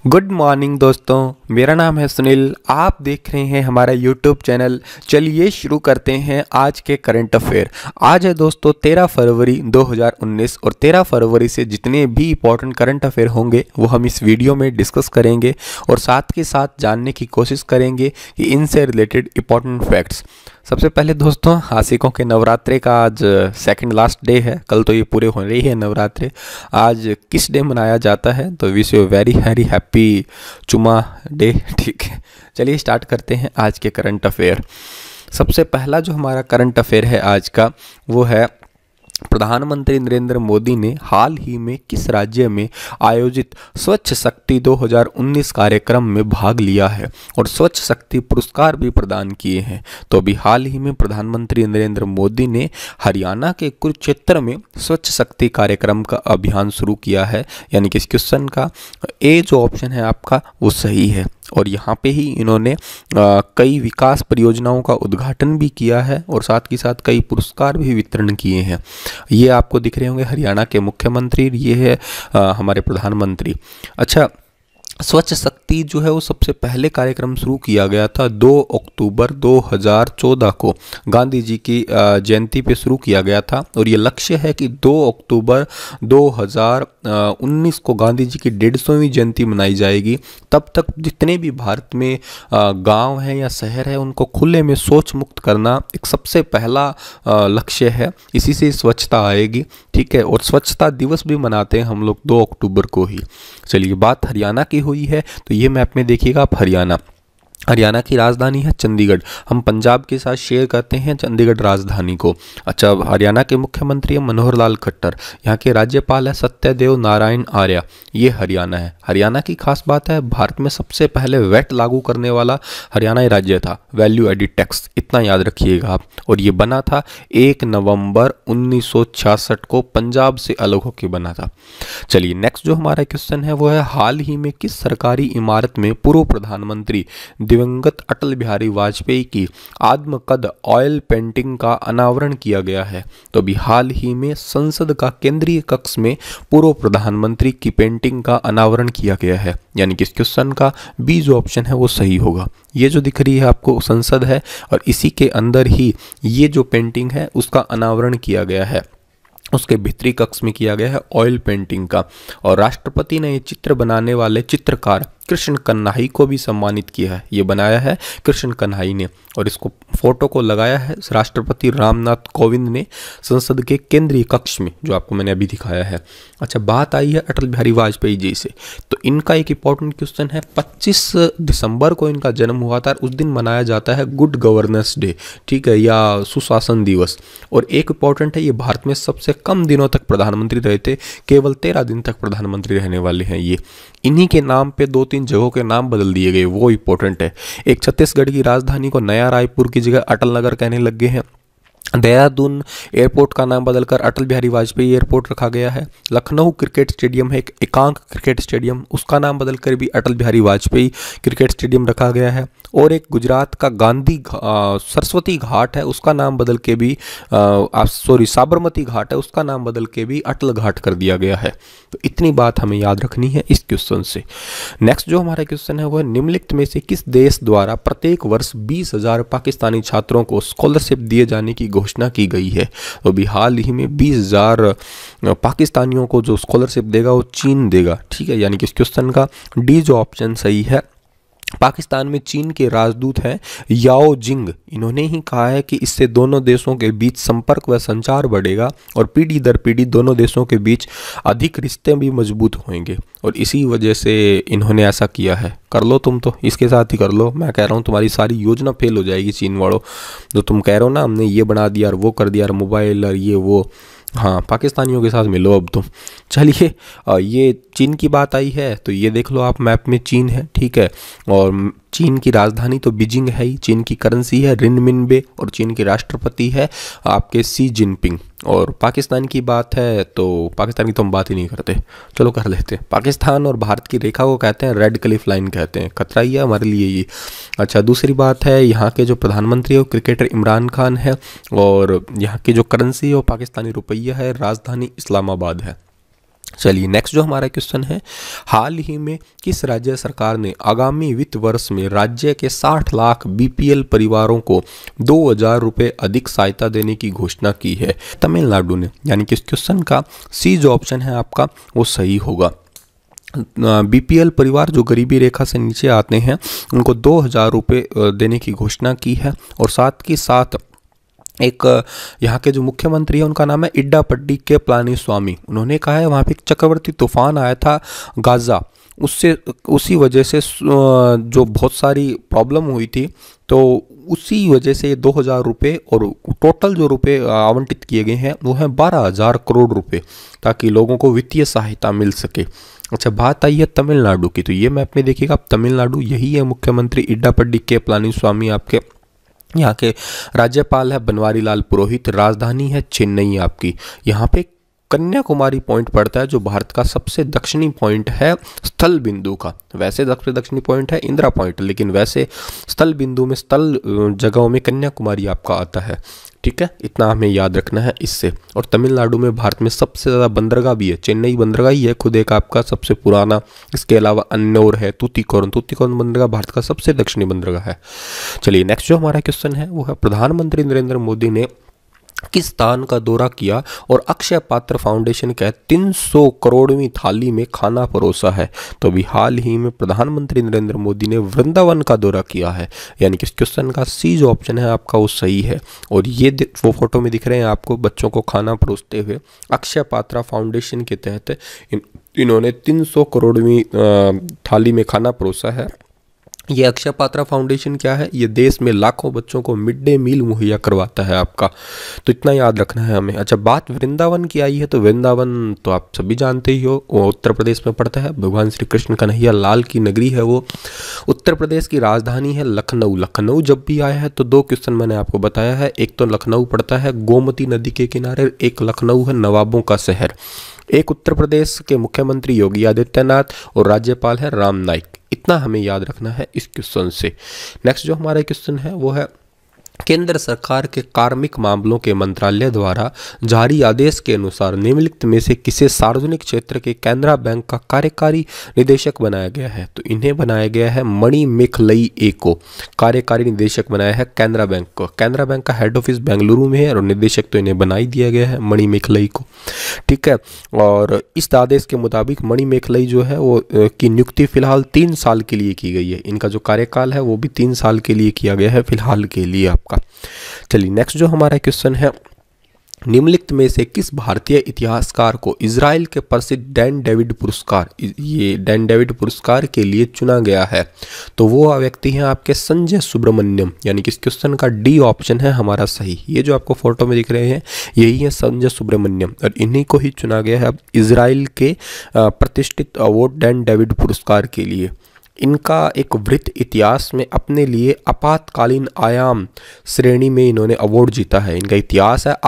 Good morning दोस्तों, मेरा नाम है सुनील। आप देख रहे हैं हमारा यूट्यूब चैनल। चलिए शुरू करते हैं आज के करंट अफेयर। आज है दोस्तों 13 फरवरी 2019 और 13 फरवरी से जितने भी इंपॉर्टेंट करंट अफेयर होंगे वो हम इस वीडियो में डिस्कस करेंगे और साथ के साथ जानने की कोशिश करेंगे कि इनसे रिलेटेड इंपॉर्टेंट फैक्ट्स। सबसे पहले दोस्तों, आशिकों के नवरात्रे का आज सेकंड लास्ट डे है। कल तो ये पूरे हो रही है नवरात्रे। आज किस डे मनाया जाता है? तो wish you very happy chumma day. ठीक है, चलिए स्टार्ट करते हैं आज के करंट अफेयर। सबसे पहला जो हमारा करंट अफेयर है आज का वो है, प्रधानमंत्री नरेंद्र मोदी ने हाल ही में किस राज्य में आयोजित स्वच्छ शक्ति 2019 कार्यक्रम में भाग लिया है और स्वच्छ शक्ति पुरस्कार भी प्रदान किए हैं? तो अभी हाल ही में प्रधानमंत्री नरेंद्र मोदी ने हरियाणा के कुरुक्षेत्र में स्वच्छ शक्ति कार्यक्रम का अभियान शुरू किया है। यानी कि इस क्वेश्चन का ए जो ऑप्शन है आपका वो सही है। और यहाँ पे ही इन्होंने कई विकास परियोजनाओं का उद्घाटन भी किया है और साथ ही साथ कई पुरस्कार भी वितरण किए हैं। ये आपको दिख रहे होंगे हरियाणा के मुख्यमंत्री, ये है हमारे प्रधानमंत्री। अच्छा, स्वच्छ शक्ति जो है वो सबसे पहले कार्यक्रम शुरू किया गया था 2 अक्टूबर 2014 को गांधी जी की जयंती पे शुरू किया गया था। और ये लक्ष्य है कि 2 अक्टूबर 2019 को गांधी जी की 150वीं जयंती मनाई जाएगी। तब तक जितने भी भारत में गांव हैं या शहर है उनको खुले में शौच मुक्त करना एक सबसे पहला लक्ष्य है। इसी से स्वच्छता आएगी। ठीक है, और स्वच्छता दिवस भी मनाते हैं हम लोग 2 अक्टूबर को ही। चलिए, बात हरियाणा की हुई है तो ये मैप में देखिएगा आप, हरियाणा की राजधानी है चंडीगढ़। हम पंजाब के साथ शेयर करते हैं चंडीगढ़ राजधानी को। अच्छा, हरियाणा के मुख्यमंत्री है मनोहर लाल खट्टर। यहाँ के राज्यपाल है सत्यदेव नारायण आर्य। ये हरियाणा है। हरियाणा की खास बात है, भारत में सबसे पहले वैट लागू करने वाला हरियाणा ही राज्य था, वैल्यू एडिड टैक्स। इतना याद रखिएगा आप। और ये बना था 1 नवंबर 1966 को, पंजाब से अलग होकर बना था। चलिए, नेक्स्ट जो हमारा क्वेश्चन है वो है, हाल ही में किस सरकारी इमारत में पूर्व प्रधानमंत्री दिवंगत अटल बिहारी वाजपेयी की आत्मकद ऑयल पेंटिंग का अनावरण किया गया है? तो अभी हाल ही में संसद का केंद्रीय कक्ष में पूर्व प्रधानमंत्री की पेंटिंग का अनावरण किया गया है। यानी कि इस क्वेश्चन का बी जो ऑप्शन है वो सही होगा। ये जो दिख रही है आपको संसद है और इसी के अंदर ही ये जो पेंटिंग है उसका अनावरण किया गया है। उसके भीतरी कक्ष में किया गया है ऑयल पेंटिंग का। और राष्ट्रपति ने ये चित्र बनाने वाले चित्रकार कृष्ण कन्हाई को भी सम्मानित किया है। ये बनाया है कृष्ण कन्हाई ने और इसको फोटो को लगाया है राष्ट्रपति रामनाथ कोविंद ने संसद के केंद्रीय कक्ष में, जो आपको मैंने अभी दिखाया है। अच्छा, बात आई है अटल बिहारी वाजपेयी जी से, तो इनका एक इंपॉर्टेंट क्वेश्चन है। 25 दिसंबर को इनका जन्म हुआ था। उस दिन मनाया जाता है गुड गवर्नेंस डे, ठीक है, या सुशासन दिवस। और एक इंपॉर्टेंट है, ये भारत में सबसे कम दिनों तक प्रधानमंत्री रहे थे, केवल 13 दिन तक प्रधानमंत्री रहने वाले हैं ये। इन्हीं के नाम पे 2-3 जगहों के नाम बदल दिए गए, वो इंपॉर्टेंट है। एक छत्तीसगढ़ की राजधानी को नया रायपुर की जगह अटल नगर कहने लग गए हैं। देहरादून एयरपोर्ट का नाम बदलकर अटल बिहारी वाजपेयी एयरपोर्ट रखा गया है। लखनऊ क्रिकेट स्टेडियम है एक एकांक क्रिकेट स्टेडियम, उसका नाम बदलकर भी अटल बिहारी वाजपेयी क्रिकेट स्टेडियम रखा गया है। और एक गुजरात का गांधी सरस्वती घाट है, उसका नाम बदल के भी साबरमती घाट है, उसका नाम बदल के भी अटल घाट कर दिया गया है। तो इतनी बात हमें याद रखनी है इस क्वेश्चन से। नेक्स्ट जो हमारा क्वेश्चन है वो है, निम्नलिखित में से किस देश द्वारा प्रत्येक वर्ष 20,000 पाकिस्तानी छात्रों को स्कॉलरशिप दिए जाने की घोषणा की गई है? तो अभी हाल ही में 20,000 पाकिस्तानियों को जो स्कॉलरशिप देगा वो चीन देगा। ठीक है, यानी कि इस क्वेश्चन का डी जो ऑप्शन सही है। पाकिस्तान में चीन के राजदूत हैं याओ जिंग। इन्होंने ही कहा है कि इससे दोनों देशों के बीच संपर्क व संचार बढ़ेगा और पीढ़ी दर पीढ़ी दोनों देशों के बीच अधिक रिश्ते भी मजबूत होंगे। और इसी वजह से इन्होंने ऐसा किया है। कर लो तुम, तो इसके साथ ही कर लो। मैं कह रहा हूँ तुम्हारी सारी योजना फेल हो जाएगी चीन वालों। जो तुम कह रहे हो ना हमने ये बना दिया और वो कर दिया और मोबाइल और ये वो, हाँ, पाकिस्तानियों के साथ मिलो अब तुम। चलिए, ये चीन की बात आई है तो ये देख लो आप, मैप में चीन है। ठीक है, और चीन की राजधानी तो बीजिंग है ही। चीन की करेंसी है रिनमिनबे और चीन के राष्ट्रपति है आपके सी जिनपिंग। और पाकिस्तान की बात है तो पाकिस्तान की तो हम बात ही नहीं करते, चलो कर लेते हैं। पाकिस्तान और भारत की रेखा को कहते हैं रेड क्लिफ लाइन कहते हैं। खतरा ही है हमारे लिए ये। अच्छा, दूसरी बात है, यहाँ के जो प्रधानमंत्री है वो क्रिकेटर इमरान खान है और यहाँ की जो करेंसी है वो पाकिस्तानी रुपया है, राजधानी इस्लामाबाद है। चलिए नेक्स्ट जो हमारा क्वेश्चन है, हाल ही में किस राज्य सरकार ने आगामी वित्त वर्ष में राज्य के 60 लाख बीपीएल परिवारों को 2,000 रुपये अधिक सहायता देने की घोषणा की है? तमिलनाडु ने। यानी कि इस क्वेश्चन का सी जो ऑप्शन है आपका वो सही होगा। बीपीएल परिवार जो गरीबी रेखा से नीचे आते हैं उनको 2,000 रुपये देने की घोषणा की है। और साथ ही साथ एक यहाँ के जो मुख्यमंत्री है उनका नाम है इड्डापड्डी के पलानीस्वामी। उन्होंने कहा है वहाँ पे एक चक्रवर्ती तूफान आया था गाजा, उससे उसी वजह से जो बहुत सारी प्रॉब्लम हुई थी, तो उसी वजह से 2,000 रुपये और टोटल जो रुपये आवंटित किए गए हैं वो हैं 12,000 करोड़ रुपए, ताकि लोगों को वित्तीय सहायता मिल सके। अच्छा, बात आई है तमिलनाडु की, तो ये मैप में देखिएगा आप तमिलनाडु यही है, मुख्यमंत्री इड्डापड्डी के पलानीस्वामी आपके यहाँ के राज्यपाल है बनवारी लाल पुरोहित, राजधानी है चेन्नई आपकी। यहाँ पे कन्याकुमारी पॉइंट पड़ता है जो भारत का सबसे दक्षिणी पॉइंट है स्थल बिंदु का। वैसे सबसे दक्षिणी पॉइंट है इंदिरा पॉइंट, लेकिन वैसे स्थल बिंदु में स्थल जगहों में कन्याकुमारी आपका आता है। ठीक है, इतना हमें याद रखना है इससे। और तमिलनाडु में भारत में सबसे ज़्यादा बंदरगाह भी है, चेन्नई बंदरगाह ही है खुद एक आपका सबसे पुराना। इसके अलावा अन्नौर है, तूतीकोरन बंदरगाह भारत का सबसे दक्षिणी बंदरगाह है। चलिए नेक्स्ट जो हमारा क्वेश्चन है वो है, प्रधानमंत्री नरेंद्र मोदी ने किस स्थान का दौरा किया और अक्षय पात्र फाउंडेशन के 300 करोड़वीं थाली में खाना परोसा है? तो अभी हाल ही में प्रधानमंत्री नरेंद्र मोदी ने वृंदावन का दौरा किया है। यानी कि इस क्वेश्चन का सी जो ऑप्शन है आपका वो सही है। और ये वो फोटो में दिख रहे हैं आपको बच्चों को खाना परोसते हुए। अक्षय पात्रा फाउंडेशन के तहत इन्होंने 300 करोड़वीं थाली में खाना परोसा है। ये अक्षय पात्रा फाउंडेशन क्या है, ये देश में लाखों बच्चों को मिड डे मील मुहैया करवाता है आपका, तो इतना याद रखना है हमें। अच्छा, बात वृंदावन की आई है, तो वृंदावन तो आप सभी जानते ही हो, वो उत्तर प्रदेश में पड़ता है। भगवान श्री कृष्ण कन्हैया लाल की नगरी है वो। उत्तर प्रदेश की राजधानी है लखनऊ। लखनऊ जब भी आया है तो 2 क्वेश्चन मैंने आपको बताया है, एक तो लखनऊ पड़ता है गोमती नदी के किनारे, एक लखनऊ है नवाबों का शहर। एक उत्तर प्रदेश के मुख्यमंत्री योगी आदित्यनाथ और राज्यपाल है राम नाईक। इतना हमें याद रखना है इस क्वेश्चन से। नेक्स्ट जो हमारा क्वेश्चन है वो है, केंद्र सरकार के कार्मिक मामलों के मंत्रालय द्वारा जारी आदेश के अनुसार निम्नलिखित में से किसे सार्वजनिक क्षेत्र के कैनरा बैंक का कार्यकारी निदेशक बनाया गया है? तो इन्हें बनाया गया है मणि मेखलई ए को कार्यकारी निदेशक बनाया है कैनरा बैंक को। कैनरा बैंक का हेड ऑफिस बेंगलुरु में है और निदेशक तो इन्हें बना ही दिया गया है मणि मेखलई को। ठीक है, और इस आदेश के मुताबिक मणि मेखलई जो है वो की नियुक्ति फिलहाल 3 साल के लिए की गई है। इनका जो कार्यकाल है वो भी 3 साल के लिए किया गया है फिलहाल के लिए आपका। चलिए नेक्स्ट जो हमारा क्वेश्चन है, निम्नलिखित में से किस भारतीय इतिहासकार को इजराइल के प्रसिद्ध डैन डेविड पुरस्कार, ये डैन डेविड पुरस्कार के लिए चुना गया है? तो वो व्यक्ति हैं आपके संजय सुब्रमण्यम। यानी कि इस क्वेश्चन का डी ऑप्शन है हमारा सही। ये जो आपको फोटो में दिख रहे हैं यही है संजय सुब्रमण्यम, और इन्हीं को ही चुना गया है अब इजराइल के प्रतिष्ठित अवार्ड डैन डेविड पुरस्कार के लिए। इनका एक वृत्त इतिहास में अपने लिए आपातकालीन आयाम श्रेणी में इन्होंने अवार्ड जीता है। इनका इतिहास है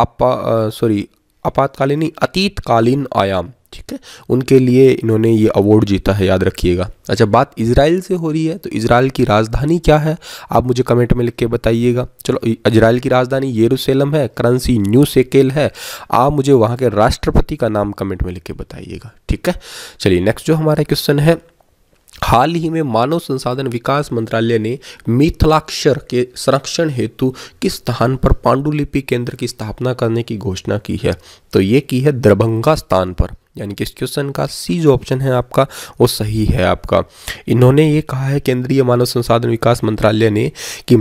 आपातकालीन नहीं, अतीतकालीन आयाम। ठीक है, उनके लिए इन्होंने ये अवार्ड जीता है, याद रखिएगा। अच्छा, बात इजराइल से हो रही है, तो इजराइल की राजधानी क्या है आप मुझे कमेंट में लिख के बताइएगा। चलो, इजराइल की राजधानी यरूशलेम है, करेंसी न्यू शेकेल है। आप मुझे वहाँ के राष्ट्रपति का नाम कमेंट में लिख के बताइएगा। ठीक है, चलिए नेक्स्ट जो हमारा क्वेश्चन है, हाल ही में मानव संसाधन विकास मंत्रालय ने मिथिलाक्षर के संरक्षण हेतु किस स्थान पर पांडुलिपि केंद्र की स्थापना करने की घोषणा की है? तो ये की है दरभंगा स्थान पर। यानी कि इस क्वेश्चन का सी जो ऑप्शन है आपका वो सही है आपका। इन्होंने ये कहा है केंद्रीय मानव संसाधन विकास मंत्रालय ने कि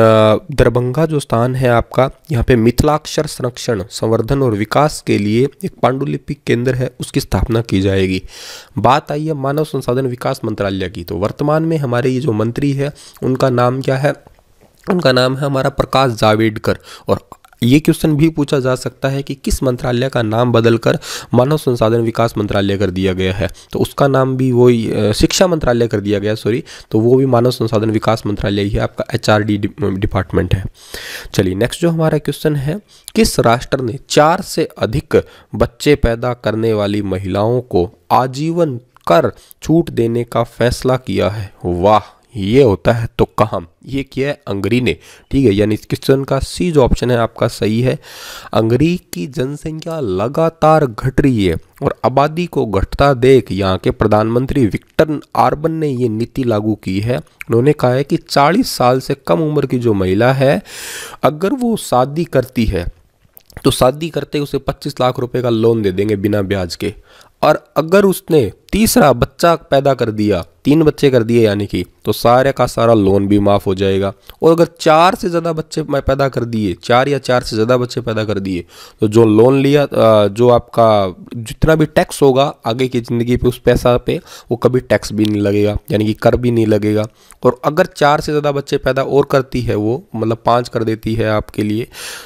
दरभंगा जो स्थान है आपका, यहाँ पे मिथिलाक्षर संरक्षण, संवर्धन और विकास के लिए एक पांडुलिपि केंद्र है, उसकी स्थापना की जाएगी। बात आई है मानव संसाधन विकास मंत्रालय की, तो वर्तमान में हमारे ये जो मंत्री है उनका नाम क्या है? उनका नाम है हमारा प्रकाश जावड़ेकर। और ये क्वेश्चन भी पूछा जा सकता है कि किस मंत्रालय का नाम बदलकर मानव संसाधन विकास मंत्रालय कर दिया गया है? तो उसका नाम भी वही शिक्षा मंत्रालय कर दिया गया, तो वो भी मानव संसाधन विकास मंत्रालय ही है, आपका HRD डिपार्टमेंट है। चलिए नेक्स्ट जो हमारा क्वेश्चन है, किस राष्ट्र ने 4 से अधिक बच्चे पैदा करने वाली महिलाओं को आजीवन कर छूट देने का फैसला किया है? वाह, ये होता है तो कहाँ। ये किया है हंगरी ने, ठीक है, यानी इस क्वेश्चन का सी जो ऑप्शन है आपका सही है। हंगरी की जनसंख्या लगातार घट रही है और आबादी को घटता देख यहाँ के प्रधानमंत्री विक्टर ऑर्बन ने ये नीति लागू की है। उन्होंने कहा है कि 40 साल से कम उम्र की जो महिला है, अगर वो शादी करती है तो शादी करते उसे 25 लाख रुपए का लोन दे देंगे बिना ब्याज के। और अगर उसने तीसरा बच्चा पैदा कर दिया, 3 बच्चे कर दिए यानी कि, तो सारे का सारा लोन भी माफ़ हो जाएगा। और अगर 4 से ज़्यादा बच्चे पैदा कर दिए, 4 या 4 से ज़्यादा बच्चे पैदा कर दिए, तो जो लोन लिया, जो आपका जितना भी टैक्स होगा आगे की ज़िंदगी पे उस पैसा पे, वो कभी टैक्स भी नहीं लगेगा, यानी कि कर भी नहीं लगेगा। और अगर 4 से ज़्यादा बच्चे पैदा और करती है वो, मतलब 5 कर देती है आपके लिए,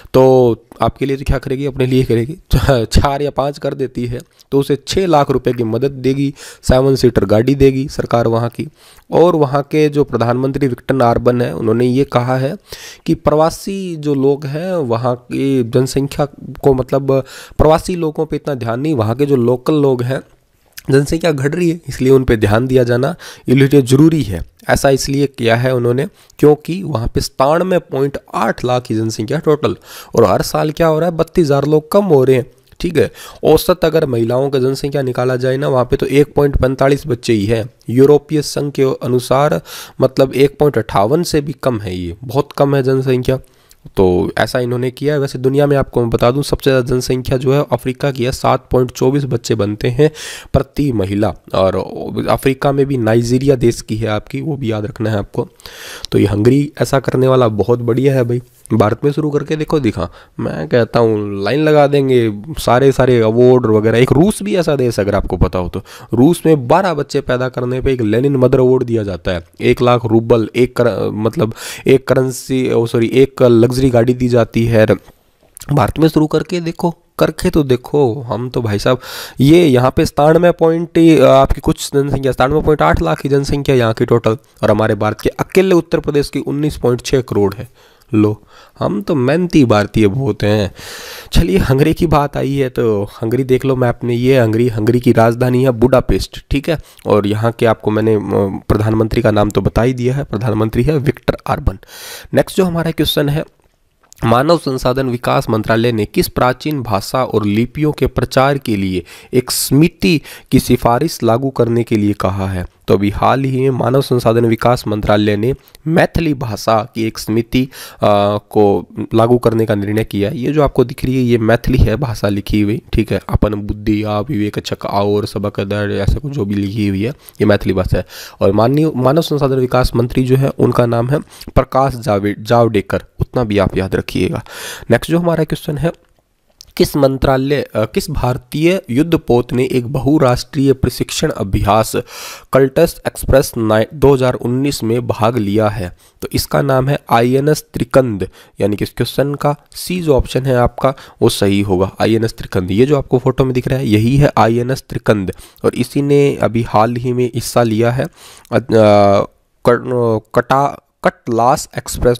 तो आपके लिए तो क्या करेगी, अपने लिए करेगी। 4 या 5 कर देती है तो उसे 6 लाख रुपए की मदद देगी, 7 सीटर गाड़ी देगी सरकार वहाँ की। और वहाँ के जो प्रधानमंत्री विक्टर ऑर्बन है, उन्होंने ये कहा है कि प्रवासी जो लोग हैं वहाँ की जनसंख्या को, मतलब प्रवासी लोगों पे इतना ध्यान नहीं, वहाँ के जो लोकल लोग हैं जनसंख्या घट रही है, इसलिए उन पे ध्यान दिया जाना ये लिए ज़रूरी है। ऐसा इसलिए किया है उन्होंने क्योंकि वहाँ पे 97.8 लाख की जनसंख्या टोटल, और हर साल क्या हो रहा है, 32,000 लोग कम हो रहे हैं, ठीक है। औसत अगर महिलाओं का जनसंख्या निकाला जाए ना, वहाँ पे तो 1.45 बच्चे ही हैं। यूरोपीय संघ के अनुसार मतलब 1.58 से भी कम है, ये बहुत कम है जनसंख्या। तो ऐसा इन्होंने किया है। वैसे दुनिया में आपको मैं बता दूं सबसे ज़्यादा जनसंख्या जो है अफ्रीका की है, 7.24 बच्चे बनते हैं प्रति महिला। और अफ्रीका में भी नाइजीरिया देश की है आपकी, वो भी याद रखना है आपको। तो ये हंगरी ऐसा करने वाला बहुत बढ़िया है भाई। भारत में शुरू करके देखो दिखा, मैं कहता हूँ लाइन लगा देंगे, सारे सारे अवार्ड वगैरह। एक रूस भी ऐसा देश अगर आपको पता हो तो, रूस में 12 बच्चे पैदा करने पे एक लेनिन मदर अवार्ड दिया जाता है, 1 लाख रूबल, मतलब एक करेंसी, सॉरी 1 लग्जरी गाड़ी दी जाती है। भारत में शुरू करके देखो, करके तो देखो। हम तो भाई साहब ये यहाँ पे 97 पॉइंट आपकी कुछ जनसंख्या, 97.8 लाख की जनसंख्या यहाँ की टोटल, और हमारे भारत के अकेले उत्तर प्रदेश की 19.6 करोड़ है। लो, हम तो मेहनती भारतीय बहुत हैं। चलिए हंगरी की बात आई है तो हंगरी देख लो मैप में, ये हंगरी की राजधानी है बुडापेस्ट, ठीक है। और यहाँ के आपको मैंने प्रधानमंत्री का नाम तो बता ही दिया है, प्रधानमंत्री है विक्टर ऑर्बन। नेक्स्ट जो हमारा क्वेश्चन है, मानव संसाधन विकास मंत्रालय ने किस प्राचीन भाषा और लिपियों के प्रचार के लिए एक समिति की सिफारिश लागू करने के लिए कहा है? तो अभी हाल ही में मानव संसाधन विकास मंत्रालय ने मैथिली भाषा की एक समिति को लागू करने का निर्णय किया है। ये जो आपको दिख रही है ये मैथिली है भाषा लिखी हुई, ठीक है। अपन बुद्धि आ विवेक चक और सबक दर ऐसा कुछ जो भी लिखी हुई है ये मैथिली भाषा है। और माननीय मानव संसाधन विकास मंत्री जो है उनका नाम है प्रकाश जावड़ेकर, उतना भी आप याद रखिएगा। नेक्स्ट जो हमारा क्वेश्चन है, किस भारतीय युद्धपोत ने एक बहुराष्ट्रीय प्रशिक्षण अभ्यास कल्टस एक्सप्रेस 2019 में भाग लिया है? तो इसका नाम है INS त्रिकंद, यानी कि इस क्वेश्चन का सी जो ऑप्शन है आपका वो सही होगा, INS त्रिकंद। ये जो आपको फोटो में दिख रहा है यही है INS त्रिकंद, और इसी ने अभी हाल ही में हिस्सा लिया है कटलास एक्सप्रेस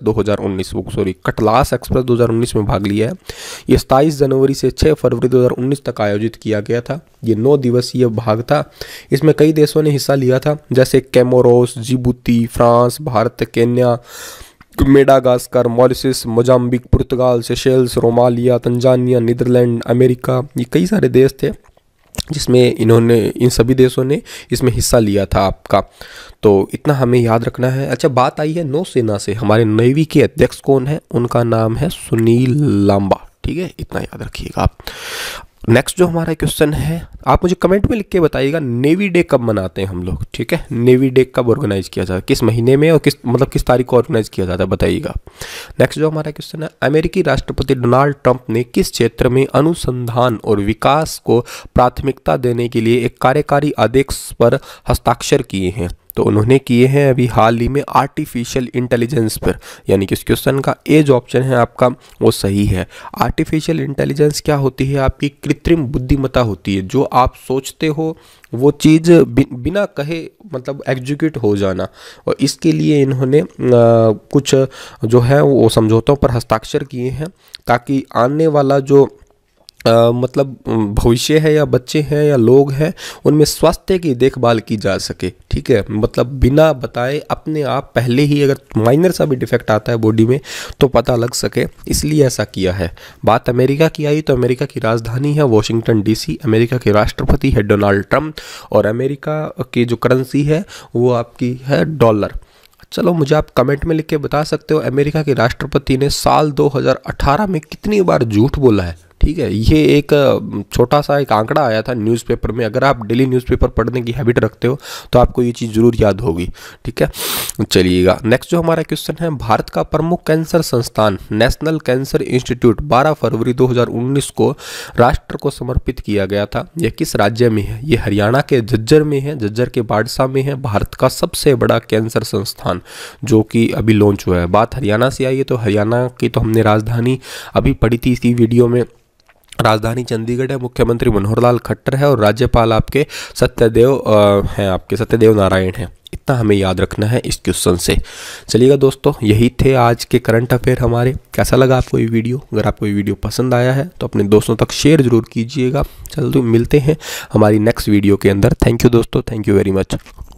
2019 में भाग लिया है। ये 27 जनवरी से 6 फरवरी 2019 तक आयोजित किया गया था। ये 9 दिवसीय भाग था। इसमें कई देशों ने हिस्सा लिया था, जैसे Comoros, Djibouti, France, Bharat, Kenya, Madagascar, Mauritius, Mozambique, पुर्तगाल, Seychelles, Somalia, Tanzania, Netherland, America, ये कई सारे देश थे जिसमें इन सभी देशों ने इसमें हिस्सा लिया था आपका। तो इतना हमें याद रखना है। अच्छा, बात आई है नौसेना से, हमारे नेवी के अध्यक्ष कौन है? उनका नाम है सुनील लांबा, ठीक है, इतना याद रखिएगा आप। नेक्स्ट जो हमारा क्वेश्चन है, आप मुझे कमेंट में लिख के बताइएगा नेवी डे कब मनाते हैं हम लोग, ठीक है। नेवी डे कब ऑर्गेनाइज किया जाता है, किस महीने में और किस तारीख को ऑर्गेनाइज किया जाता है, बताइएगा। नेक्स्ट जो हमारा क्वेश्चन है, अमेरिकी राष्ट्रपति डोनाल्ड ट्रंप ने किस क्षेत्र में अनुसंधान और विकास को प्राथमिकता देने के लिए एक कार्यकारी आदेश पर हस्ताक्षर किए हैं? तो उन्होंने किए हैं अभी हाल ही में आर्टिफिशियल इंटेलिजेंस पर, यानी कि इस क्वेश्चन का ए जो ऑप्शन है आपका वो सही है। आर्टिफिशियल इंटेलिजेंस क्या होती है? आपकी कृत्रिम बुद्धिमत्ता होती है, जो आप सोचते हो वो चीज़ बिना कहे मतलब एग्जीक्यूट हो जाना। और इसके लिए इन्होंने कुछ जो है वो समझौतों पर हस्ताक्षर किए हैं, ताकि आने वाला जो मतलब भविष्य है या बच्चे हैं या लोग हैं, उनमें स्वास्थ्य की देखभाल की जा सके। ठीक है, मतलब बिना बताए अपने आप पहले ही अगर माइनर सा भी डिफेक्ट आता है बॉडी में तो पता लग सके, इसलिए ऐसा किया है। बात अमेरिका की आई तो अमेरिका की राजधानी है वॉशिंगटन डीसी, अमेरिका के राष्ट्रपति है डोनाल्ड ट्रंप और अमेरिका की जो करेंसी है वो आपकी है डॉलर। चलो मुझे आप कमेंट में लिख के बता सकते हो अमेरिका के राष्ट्रपति ने साल 2018 में कितनी बार झूठ बोला है। ठीक है, ये एक छोटा सा एक आंकड़ा आया था न्यूज़पेपर में। अगर आप डेली न्यूज़पेपर पढ़ने की हैबिट रखते हो तो आपको ये चीज़ ज़रूर याद होगी। ठीक है, चलिएगा नेक्स्ट जो हमारा क्वेश्चन है, भारत का प्रमुख कैंसर संस्थान नेशनल कैंसर इंस्टीट्यूट 12 फरवरी 2019 को राष्ट्र को समर्पित किया गया था। यह किस राज्य में है? ये हरियाणा के झज्जर में है, झज्जर के बाड़सा में है। भारत का सबसे बड़ा कैंसर संस्थान जो कि अभी लॉन्च हुआ है। बात हरियाणा से आई है तो हरियाणा की तो हमने राजधानी अभी पढ़ी थी इसी वीडियो में। राजधानी चंडीगढ़ है, मुख्यमंत्री मनोहर लाल खट्टर है और राज्यपाल आपके सत्यदेव नारायण हैं। इतना हमें याद रखना है इस क्वेश्चन से। चलिएगा दोस्तों, यही थे आज के करंट अफेयर हमारे। कैसा लगा आपको ये वीडियो? अगर आपको ये वीडियो पसंद आया है तो अपने दोस्तों तक शेयर जरूर कीजिएगा। चलो मिलते हैं हमारी नेक्स्ट वीडियो के अंदर। थैंक यू दोस्तों, थैंक यू वेरी मच।